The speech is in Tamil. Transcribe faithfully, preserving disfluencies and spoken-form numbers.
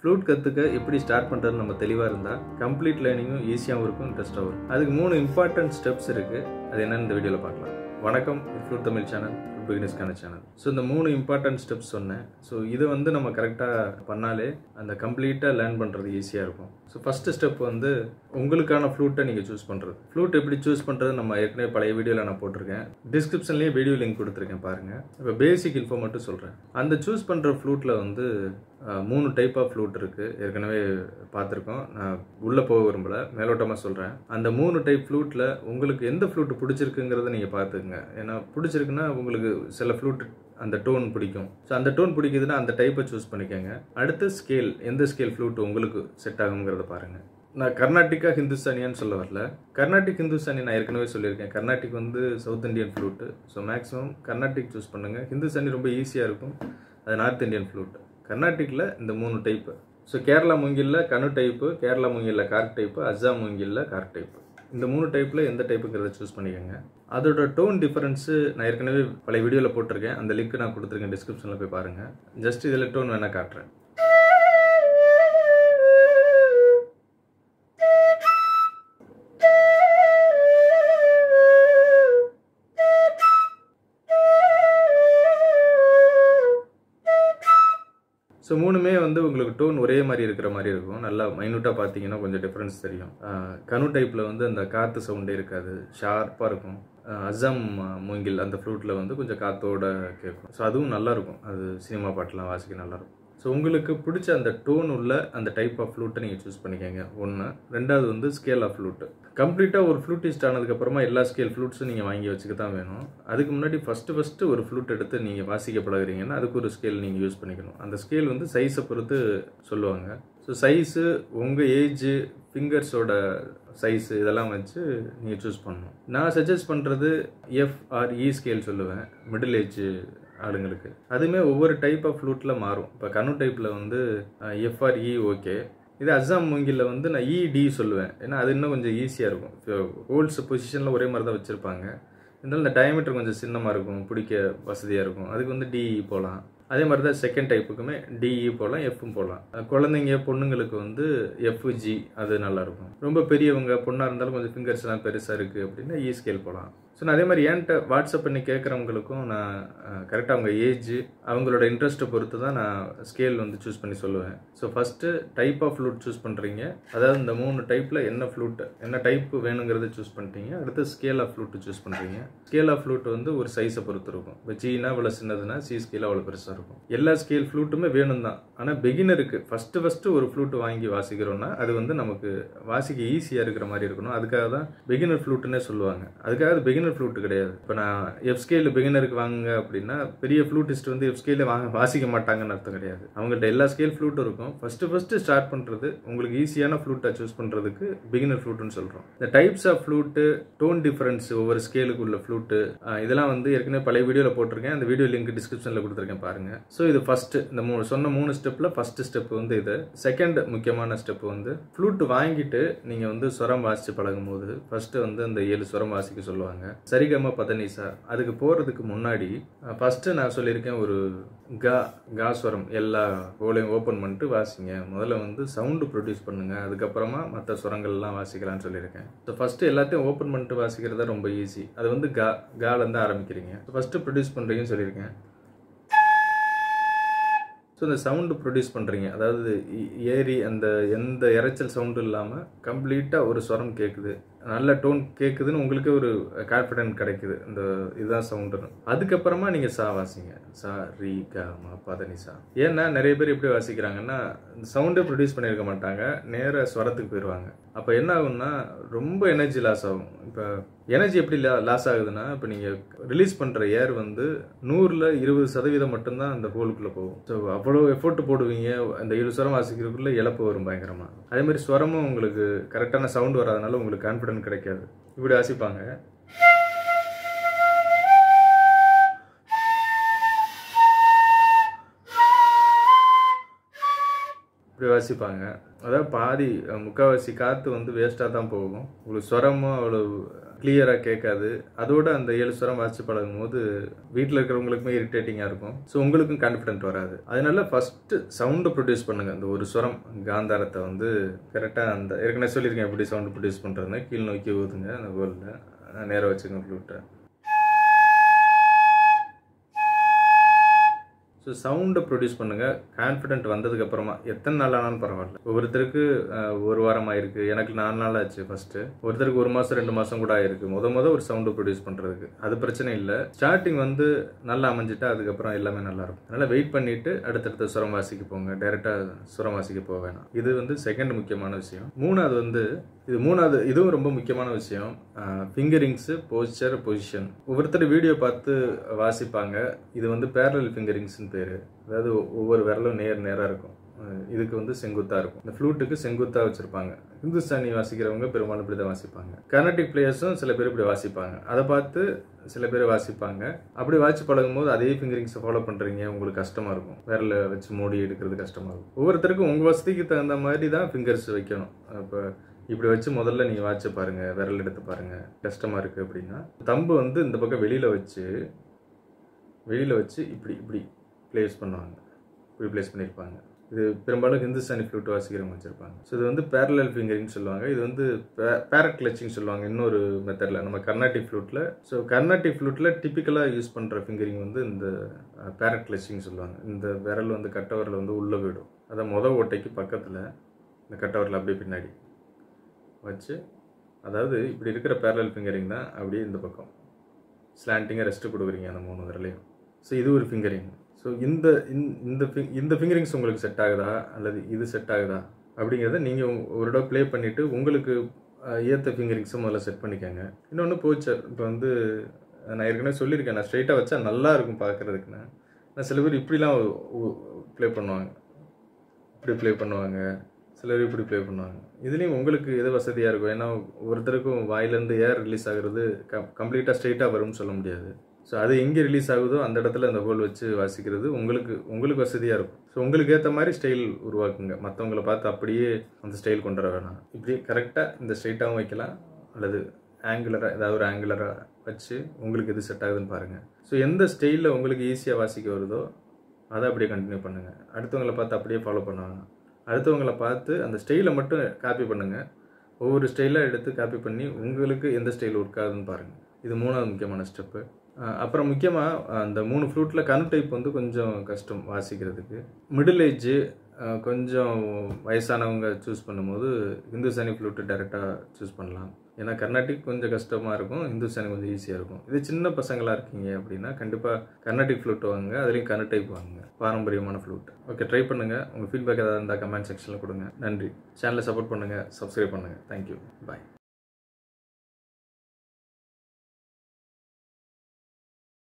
ஃப்ளூட் கற்றுக்க எப்படி ஸ்டார்ட் பண்ணுறது நம்ம தெளிவாக இருந்தால் கம்ப்ளீட் லேர்னிங்கும் ஈஸியாகவும் இருக்கும், இன்ட்ரெஸ்ட்டாகவும் இருக்கும். அதுக்கு மூணு இம்பார்ட்டன்ட் ஸ்டெப்ஸ் இருக்குது. அது என்னென்னு இந்த வீடியோவில் பார்க்கலாம். வணக்கம், ஃப்ளூட் தமிழ் சேனல், பிகினர்ஸ்க்கான சேனல். ஸோ இந்த மூணு இம்பார்ட்டன்ட் ஸ்டெப்ஸ் சொன்னேன். ஸோ இது வந்து நம்ம கரெக்டாக பண்ணாலே அந்த கம்ப்ளீட்டாக லேர்ன் பண்ணுறது ஈஸியாக இருக்கும். ஸோ ஃபஸ்ட்டு ஸ்டெப் வந்து உங்களுக்கான ஃப்ளூட்டை நீங்கள் சூஸ் பண்ணுறது. ஃப்ளூட் எப்படி சூஸ் பண்ணுறது நம்ம ஏற்கனவே பழைய வீடியோவில் நான் போட்டிருக்கேன். டிஸ்கிரிப்ஷன்லேயே வீடியோ லிங்க் கொடுத்துருக்கேன் பாருங்கள். இப்போ பேசிக் இன்ஃபோ மட்டும் சொல்கிறேன். அந்த சூஸ் பண்ணுற ஃப்ளூட்டில் வந்து மூணு டைப் ஆஃப் ஃப்ளூட் இருக்குது. ஏற்கனவே பார்த்துருக்கோம். நான் உள்ளே போக விரும்பலை, மேலோட்டமாக சொல்கிறேன். அந்த மூணு டைப் ஃப்ளூட்டில் உங்களுக்கு எந்த ஃப்ளூட் பிடிச்சிருக்குங்கிறத நீங்கள் பார்த்துக்குங்க. ஏன்னா பிடிச்சிருக்குன்னா உங்களுக்கு சில ஃப்ளூட் அந்த டோன் பிடிக்கும். ஸோ அந்த டோன் பிடிக்குதுன்னா அந்த டைப்பை சூஸ் பண்ணிக்கோங்க. அடுத்து ஸ்கேல், எந்த ஸ்கேல் ஃப்ளூட் உங்களுக்கு செட் ஆகுங்கிறத பாருங்கள். நான் கர்நாடிக்கா ஹிந்துஸ்தானியான்னு சொல்ல வரல. கர்நாடிக் ஹிந்துஸ்தானி நான் ஏற்கனவே சொல்லியிருக்கேன். கர்நாடிக் வந்து south Indian flute. So maximum Carnatic choose பண்ணுங்கள். ஹிந்துஸ்தானி ரொம்ப ஈஸியாக இருக்கும். அது நார்த் இந்தியன் ஃப்ளூட். கர்நாடிக்கில் இந்த மூணு டைப்பு. ஸோ கேரளா மூங்கிலில் கனு டைப்பு, கேரளா மூங்கிலில் கார்க் டைப்பு, அஸ்ஸாம் மூங்கிலில் கார்க் டைப்பு. இந்த மூணு டைப்பில் எந்த டைப்புங்கிறத சூஸ் பண்ணிக்கோங்க. அதோட டோன் டிஃபரன்ஸு நான் ஏற்கனவே பழைய வீடியோவில் போட்டிருக்கேன். அந்த லிங்க் நான் கொடுத்துருக்கேன், டிஸ்கிரிப்ஷனில் போய் பாருங்கள். ஜஸ்ட் இதில் டோன் வேணால் காட்டுறேன். ஸோ மூணுமே வந்து உங்களுக்கு டோன் ஒரே மாதிரி இருக்கிற மாதிரி இருக்கும். நல்லா மைனூட்டாக பார்த்தீங்கன்னா கொஞ்சம் டிஃப்ரென்ஸ் தெரியும். கனு டைப்பில் வந்து அந்த காற்று சவுண்டே இருக்காது, ஷார்ப்பாக இருக்கும். அஸ்ஸாம் மூங்கில் அந்த ஃப்ளூட்டில் வந்து கொஞ்சம் காற்றோட கேட்கும். ஸோ அதுவும் நல்லாயிருக்கும். அது சினிமா பாட்டெலாம் வாசிக்க நல்லாயிருக்கும். ஸோ உங்களுக்கு பிடிச்ச அந்த டோன் உள்ள அந்த டைப் ஆஃப் ஃப்ளூட்டை நீங்கள் சூஸ் பண்ணிக்கோங்க. ஒன்று. ரெண்டாவது வந்து ஸ்கேல் ஆஃப் ஃப்ளூட்டு. கம்ப்ளீட்டாக ஒரு ஃப்ளூட்டிஸ்ட் ஆனதுக்கப்புறமா எல்லா ஸ்கேல் ஃப்ளூட்ஸும் நீங்கள் வாங்கி வச்சுக்க தான் வேணும். அதுக்கு முன்னாடி ஃபஸ்ட்டு ஃபஸ்ட்டு ஒரு ஃப்ளூட் எடுத்து நீங்கள் வாசிக்க பழகுறீங்கன்னா அதுக்கு ஒரு ஸ்கேல் நீங்கள் யூஸ் பண்ணிக்கணும். அந்த ஸ்கேல் வந்து சைஸை பொறுத்து சொல்லுவாங்க. ஸோ சைஸு உங்கள் ஏஜு, ஃபிங்கர்ஸோட சைஸு இதெல்லாம் வச்சு நீங்கள் சூஸ் பண்ணணும். நான் சஜஸ்ட் பண்ணுறது எஃப்ஆர்இ ஸ்கேல் சொல்லுவேன் மிடில் ஏஜ் ஆளுங்களுக்கு. அதுவுமே ஒவ்வொரு டைப் ஆஃப் ஃப்ளூட்டில் மாறும். இப்போ கனு டைப்பில் வந்து எஃப்ஆர்இ ஓகே. இது அஸ்ஸாம் மூங்கிலில் வந்து நான் இடி சொல்லுவேன். ஏன்னா அது இன்னும் கொஞ்சம் ஈஸியாக இருக்கும். ஹோல்ஸ் பொசிஷனில் ஒரே மாதிரி தான் வச்சுருப்பாங்க. இருந்தாலும் இந்த டயமீட்டர் கொஞ்சம் சின்னமாக இருக்கும், பிடிக்க வசதியாக இருக்கும். அதுக்கு வந்து டிஇ போகலாம். அதே மாதிரி தான் செகண்ட் டைப்புக்குமே டிஇ போகலாம், எஃப்பும் போகலாம். குழந்தைங்க பொண்ணுங்களுக்கு வந்து எஃப்ஜி அது நல்லாயிருக்கும். ரொம்ப பெரியவங்க பொண்ணாக இருந்தாலும் கொஞ்சம் ஃபிங்கர்ஸ்லாம் பெருசாக இருக்குது அப்படின்னா இ ஸ்கேல் போகலாம். ஸோ நான் அதே மாதிரி என்கிட்ட வாட்ஸ்அப் பண்ணி கேட்குறவங்களுக்கும் நான் கரெக்டாக அவங்க ஏஜ் அவங்களோட இன்ட்ரெஸ்ட்டை பொறுத்து தான் நான் ஸ்கேல் வந்து சூஸ் பண்ணி சொல்லுவேன். So first type of flute choose பண்ணுறீங்க. அதாவது இந்த மூணு டைப்பில் என்ன ஃப்ளூட் என்ன டைப்பு வேணுங்கிறத சூஸ் பண்ணிட்டீங்க. அடுத்து ஸ்கேல் ஆஃப் ஃப்ளூட்டு சூஸ் பண்ணுறீங்க. ஸ்கேல் ஆஃப் ஃப்ளூட் வந்து ஒரு சைஸை பொறுத்து இருக்கும். இப்போ ஜீனா இவ்வளோ சின்னதுன்னா சி ஸ்கேல் அவ்வளோ பெருசாக இருக்கும். எல்லா ஸ்கேல் ஃப்ளூட்டுமே வேணும் தான். ஆனால் பிகினருக்கு ஃபஸ்ட்டு ஃபஸ்ட்டு ஒரு ஃப்ளூட் வாங்கி வாசிக்கிறோன்னா அது வந்து நமக்கு வாசிக்க ஈஸியாக இருக்கிற மாதிரி இருக்கணும். அதுக்காக தான் பிகினர் ஃப்ளூட்டுன்னே சொல்லுவாங்க. அதுக்காக பிகினர் ஃப்ளூட் கிடையாது. இப்போ நான் எஃப் ஸ்கேல் பிகினருக்கு வாங்குங்க அப்படின்னா பெரிய ஃப்ளூட்டிஸ்ட் வந்து எஃப் ஸ்கேல வாங்க வாசிக்க மாட்டாங்கன்னு அர்த்தம் கிடையாது. அவங்கள்ட்ட எல்லா ஸ்கேல் ஃப்ளூட்டும் இருக்கும். ஃபர்ஸ்ட் ஃபர்ஸ்ட் ஸ்டார்ட் பண்ணுறது உங்களுக்கு ஈஸியான ஃப்ளூட்டை சூஸ் பண்ணுறதுக்கு பிகினர் ஃப்ளூட்டுன்னு சொல்கிறோம். இந்த types of flute, tone difference, ஒவ்வொரு ஸ்கேலுக்கு உள்ள ஃப்ளூட்டு இதெல்லாம் வந்து ஏற்கனவே பழைய வீடியோவில் போட்டிருக்கேன். அந்த வீடியோ லிங்க் டிஸ்கிரிப்ஷனில் கொடுத்துருக்கேன் பாருங்கள். ஸோ இது ஃபர்ஸ்ட் இந்த மூணு சொன்ன மூணு ஸ்டெப்பில் ஃபர்ஸ்ட் ஸ்டெப் வந்து இது. செகண்ட் முக்கியமான ஸ்டெப் வந்து ஃப்ளூட் வாங்கிட்டு நீங்கள் வந்து ஸ்வரம் வாசித்து பழகும் போது ஃபர்ஸ்ட் வந்து அந்த ஏழு ஸ்வரம் வாசிக்க சொல்லுவாங்க. சரிகம பதனிசா. அதுக்கு போகிறதுக்கு முன்னாடி ஃபஸ்ட்டு நான் சொல்லியிருக்கேன் ஒரு கா காஸ்வரம் எல்லா ஹோலையும் ஓப்பன் பண்ணிட்டு வாசிங்க. முதல்ல வந்து சவுண்டு ப்ரொடியூஸ் பண்ணுங்கள், அதுக்கப்புறமா மற்ற ஸ்வரங்கள்லாம் வாசிக்கலாம்னு சொல்லியிருக்கேன். ஸோ ஃபஸ்ட்டு எல்லாத்தையும் ஓப்பன் பண்ணிட்டு வாசிக்கிறது ரொம்ப ஈஸி. அது வந்து கா காலேருந்து ஆரம்பிக்கிறீங்க. ஃபஸ்ட்டு ப்ரொடியூஸ் பண்ணுறீங்கன்னு சொல்லியிருக்கேன். ஸோ இந்த சவுண்டு ப்ரொடியூஸ் பண்ணுறீங்க, அதாவது ஏறி அந்த எந்த இறைச்சல் சவுண்டும் இல்லாமல் கம்ப்ளீட்டாக ஒரு ஸ்வரம் கேட்குது, நல்ல டோன் கேட்குதுன்னு உங்களுக்கு ஒரு கான்ஃபிடென்ட் கிடைக்குது. இந்த இதுதான் சவுண்டுன்னு. அதுக்கப்புறமா நீங்கள் சா வாசிங்க. சா ரி க ம பதனி சா. ஏன்னா நிறைய பேர் எப்படி வாசிக்கிறாங்கன்னா சவுண்டே ப்ரொடியூஸ் பண்ணியிருக்க மாட்டாங்க, நேராக ஸ்வரத்துக்கு போயிடுவாங்க. அப்போ என்ன ஆகும்னா ரொம்ப எனர்ஜி லாஸ் ஆகும். இப்போ எனர்ஜி எப்படி லாஸ் ஆகுதுன்னா, இப்போ நீங்கள் ரிலீஸ் பண்ணுற ஏர் வந்து நூறில் இருபது சதவீதம் மட்டும்தான் அந்த ஹோலுக்குள்ளே போகும். ஸோ அவ்வளோ எஃபோர்ட் போடுவீங்க, அந்த ஏழு ஸ்வரம் வாசிக்கிறதுக்குள்ளே இழப்பு வரும் பயங்கரமாக. அதே மாதிரி ஸ்வரமும் உங்களுக்கு கரெக்டான சவுண்ட் வராதனால உங்களுக்கு கான்ஃபிடன்ஸ் கிடைக்காது. இப்படி வாசிப்பாங்க. இப்படி வாசிப்பாங்க. அதாவது பாதி முக்கால்வாசி காற்று வந்து வேஸ்ட்டாக தான் போகும். உங்களுக்கு ஸ்வரமும் அவ்வளோ கிளியராக கேட்காது. அதோட அந்த ஏழு ஸ்வரம் வாசிச்சு பழகும் போது வீட்டில் இருக்கிறவங்களுக்குமே இரிட்டேட்டிங்காக இருக்கும். ஸோ உங்களுக்கும் கான்ஃபிடென்ட் வராது. அதனால ஃபஸ்ட்டு சவுண்டை ப்ரொடியூஸ் பண்ணுங்கள். அந்த ஒரு ஸ்வரம் காந்தாரத்தை வந்து கரெக்டாக அந்த ஏற்கனவே சொல்லியிருக்கேன் எப்படி சவுண்டு ப்ரொடியூஸ் பண்ணுறதுன்னு. கீழ் நோக்கி ஊதுங்க அந்த கோலில், நேராக வச்சுக்கோங்க ஃப்ளூட்டை. ஸோ சவுண்டை ப்ரொடியூஸ் பண்ணுங்கள். கான்ஃபிடென்ட் வந்ததுக்கப்புறமா எத்தனை நாள் ஆனாலும் பரவாயில்ல. ஒவ்வொருத்தருக்கு ஒரு வாரம் ஆயிருக்கு, எனக்கு நாலு நாள் ஆச்சு ஃபஸ்ட்டு. ஒருத்தருக்கு ஒரு மாதம் ரெண்டு மாதம் கூட ஆயிருக்கு முத முத ஒரு சவுண்டு ப்ரொடியூஸ் பண்ணுறதுக்கு. அது பிரச்சனை இல்லை. ஸ்டார்டிங் வந்து நல்லா அமைஞ்சிட்டா அதுக்கப்புறம் எல்லாமே நல்லாயிருக்கும். அதனால் வெயிட் பண்ணிவிட்டு அடுத்தடுத்த சுரம் வாசிக்க போங்க. டைரெக்டாக சுரம் வாசிக்க போக வேணாம். இது வந்து செகண்ட் முக்கியமான விஷயம். மூணாவது வந்து இது மூணாவது இதுவும் ரொம்ப முக்கியமான விஷயம். Fingerings, posture, position. ஒவ்வொருத்தர் வீடியோ பார்த்து வாசிப்பாங்க. இது வந்து பேரலல் ஃபிங்கரிங்ஸ்னு பேர். அதாவது ஒவ்வொரு விரலும் நேர் நேராக இருக்கும். இதுக்கு வந்து செங்குத்தாக இருக்கும். இந்த ஃப்ளூட்டுக்கு செங்குத்தாக வச்சுருப்பாங்க. ஹிந்துஸ்தானி வாசிக்கிறவங்க பெரும்பாலும் இப்படி தான் வாசிப்பாங்க. கர்நாடிக் பிளேயர்ஸும் சில பேர் இப்படி வாசிப்பாங்க. அதை பார்த்து சில பேர் வாசிப்பாங்க. அப்படி வாசிச்சு பழகும் போது அதே ஃபிங்கரிங்ஸை ஃபாலோ பண்ணுறீங்க, உங்களுக்கு கஷ்டமாக இருக்கும். விரலை வச்சு மூடி எடுக்கிறது கஷ்டமாக இருக்கும். ஒவ்வொருத்தருக்கும் உங்கள் வசதிக்கு தகுந்த மாதிரி தான் ஃபிங்கர்ஸ் வைக்கணும். இப்போ இப்படி வச்சு முதல்ல நீங்கள் வாட்ச பாருங்கள், விரல் எடுத்து பாருங்கள். கஷ்டமாக இருக்குது அப்படின்னா தம்பு வந்து இந்த பக்கம் வெளியில் வச்சு வெளியில் வச்சு இப்படி இப்படி பிளேஸ் பண்ணுவாங்க. இப்படி பிளேஸ் பண்ணியிருப்பாங்க. இது பெரும்பாலும் ஹிந்துஸ்தானி ஃப்ளூட் வாசிக்கிறவங்க வச்சுருப்பாங்க. ஸோ இது வந்து பேரலல் ஃபிங்கரிங்னு சொல்லுவாங்க. இது வந்து பேரட் கிளச்சிங் சொல்லுவாங்க இன்னொரு மெத்தடில் நம்ம கர்நாடிக் ஃப்ளூட்டில். ஸோ கர்நாடிக் ஃப்ளூட்டில் டிப்பிக்கலாக யூஸ் பண்ணுற ஃபிங்கரிங் வந்து இந்த பேரட் கிளச்சிங் சொல்லுவாங்க. இந்த விரல் வந்து கட்ட விரல் வந்து உள்ளே போயிடும். அதை மொதல் ஓட்டைக்கு பக்கத்தில் இந்த கட்ட விரல் அப்படியே பின்னாடி வச்சு, அதாவது இப்படி இருக்கிற பேரலல் ஃபிங்கரிங் தான் அப்படியே இந்த பக்கம் ஸ்லாண்டிங்காக ரெஸ்ட்டு கொடுக்குறீங்க அந்த மூணு விரலையும். ஸோ இது ஒரு ஃபிங்கரிங். ஸோ இந்த இந்த இந்த ஃபிங்கரிங்ஸ் உங்களுக்கு செட் ஆகுதா அல்லது இது செட் ஆகுதா அப்படிங்கிறத நீங்கள் ஒரு இடம் ப்ளே பண்ணிவிட்டு உங்களுக்கு ஏற்ற ஃபிங்கரிங்ஸை முதல்ல செட் பண்ணிக்கோங்க. இன்னொன்று போச்சர். இப்போ வந்து நான் ஏற்கனவே சொல்லியிருக்கேன், நான் ஸ்ட்ரைட்டாக வச்சா நல்லா இருக்கும் பார்க்குறதுக்குன்னு. நான் சில பேர் இப்படிலாம் ப்ளே பண்ணுவாங்க, இப்படி ப்ளே பண்ணுவாங்க, சிலர் இப்படி ப்ளே பண்ணுவாங்க. இதுலேயும் உங்களுக்கு எது வசதியாக இருக்கும். ஏன்னா ஒருத்தருக்கும் வாயிலேருந்து ஏர் ரிலீஸ் ஆகுறது கம் கம்ப்ளீட்டாக ஸ்ட்ரைட்டாக வரும்னு சொல்ல முடியாது. ஸோ அது எங்கே ரிலீஸ் ஆகுதோ அந்த இடத்துல அந்த ஹோல் வச்சு வாசிக்கிறது உங்களுக்கு உங்களுக்கு வசதியாக இருக்கும். ஸோ உங்களுக்கு ஏற்ற மாதிரி ஸ்டைல் உருவாக்குங்க. மற்றவங்கள பார்த்து அப்படியே அந்த ஸ்டைல் கொண்டு வர வேணாம். இப்படி கரெக்டாக இந்த ஸ்ட்ரைட்டாகவும் வைக்கலாம் அல்லது ஆங்குலராக ஏதாவது ஒரு ஆங்குலராக வச்சு உங்களுக்கு எது செட் ஆகுதுன்னு பாருங்கள். ஸோ எந்த ஸ்டைலில் உங்களுக்கு ஈஸியாக வாசிக்க வருதோ அதை அப்படியே கண்டினியூ பண்ணுங்கள். அடுத்தவங்களை பார்த்து அப்படியே ஃபாலோ பண்ணுவாங்க. அடுத்தவங்களை பார்த்து அந்த ஸ்டைலை மட்டும் காப்பி பண்ணுங்கள். ஒவ்வொரு ஸ்டைலாக எடுத்து காப்பி பண்ணி உங்களுக்கு எந்த ஸ்டைல் ஒர்க் ஆகுதுன்னு பாருங்கள். இது மூணாவது முக்கியமான ஸ்டெப்பு. அப்புறம் முக்கியமாக அந்த மூணு ஃப்ளூட்டில் கனு டைப் வந்து கொஞ்சம் கஷ்டம் வாசிக்கிறதுக்கு. மிடில் ஏஜ் கொஞ்சம் வயசானவங்க சூஸ் பண்ணும்போது ஹிந்துஸ்தானி ஃப்ளூட்டு டைரெக்டாக சூஸ் பண்ணலாம். ஏன்னா கர்நாடிக் கொஞ்சம் கஷ்டமாக இருக்கும், ஹிந்துஸ்தானி கொஞ்சம் ஈஸியாக இருக்கும். இது சின்ன பசங்களாக இருக்கீங்க அப்படின்னா கண்டிப்பாக கர்நாடிக் ஃப்ளூட் வாங்க, அதுலேயும் கனு டைப் வாங்க, பாரம்பரியமான ஃப்ளூட். ஓகே, ட்ரை பண்ணுங்கள். உங்கள் ஃபீட்பேக் ஏதாவது இருந்தால் கமெண்ட் செக்ஷனில் கொடுங்க. நன்றி. சேனலை சப்போர்ட் பண்ணுங்கள், சப்ஸ்கிரைப் பண்ணுங்கள். தேங்க்யூ, பாய்.